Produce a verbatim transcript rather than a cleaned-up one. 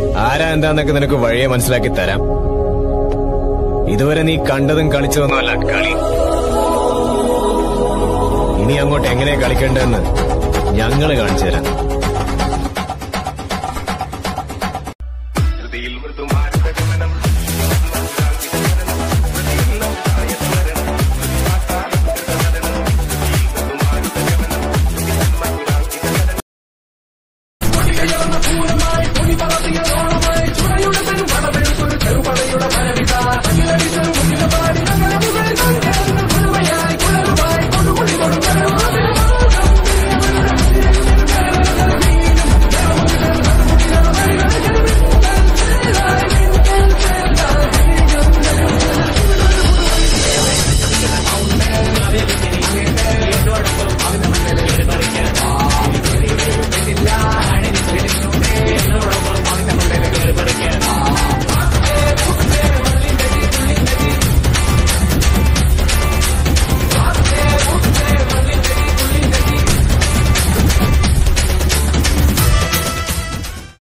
ആരാ എന്താന്നൊക്കെ നിനക്ക് വഴിയെ മനസ്സിലാക്കി തരാം. ഇതുവരെ നീ കണ്ടതും കളിച്ചതൊന്നുമല്ല കളി. ഇനി അങ്ങോട്ട് എങ്ങനെ കളിക്കേണ്ടതെന്ന് ഞങ്ങള് കാണിച്ചു തരാം.